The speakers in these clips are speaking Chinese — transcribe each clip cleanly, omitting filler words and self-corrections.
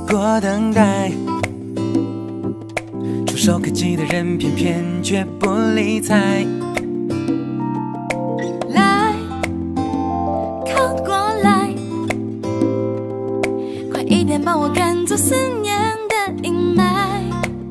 过等待。触手可及的人，偏偏却不理睬。 来，靠过来，快一点帮我赶走思念的阴霾。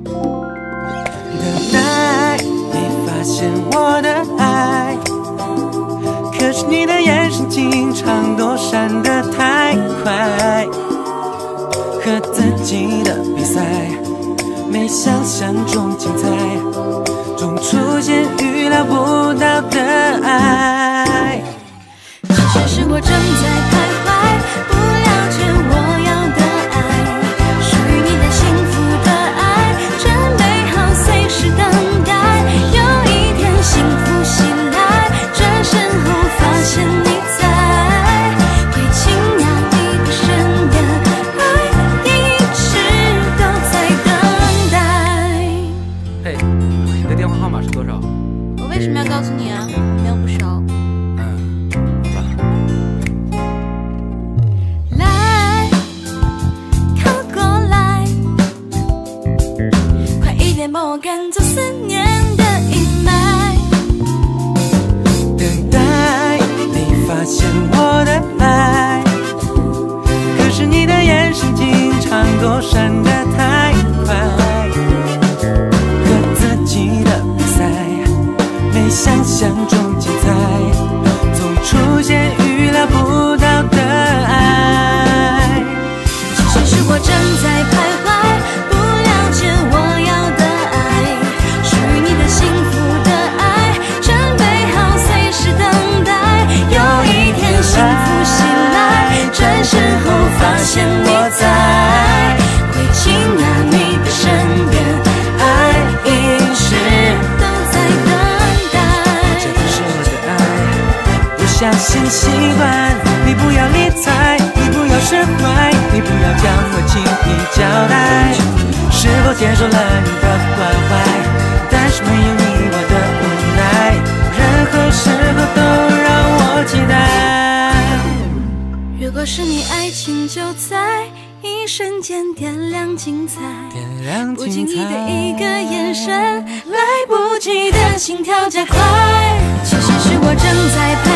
等待你发现我的爱，可是你的眼神经常躲闪得太快，和自己的比赛没想象中精彩，总出现预料不到的爱。 其实是我正在徘徊，不了解我要的爱，属于你的幸福的爱，真美好随时等待。有一天幸福醒来，转身后发现你在，会惊讶你的身边，爱一直都在等待。 嘿，你的电话号码是多少？ 我为什么要告诉你啊？没有不熟。 好吧。 来，靠过来，快一点帮我赶走思念的阴霾。 等待你发现我的爱，可是你的眼神经常躲闪得太快，和自己的比赛没想象中精彩，总出现预料不到的爱。 其实是我正在徘徊，不了解我要的爱，属于你的幸福的爱，真美好随时等待。有一天幸福醒来，转身后发现我在，会惊讶你的身边，爱一直都在等待。 这不是我的爱，不相信习惯，你不要理睬，你不要释怀，你不要将我轻易交代。是否接受了你的关怀，但是没有你我的无奈，任何时候都让我期待。 如果是你，爱情就在一瞬间点亮精彩。 点亮不经精彩， 意的一个眼神，来不及的心跳加快。其实是我正在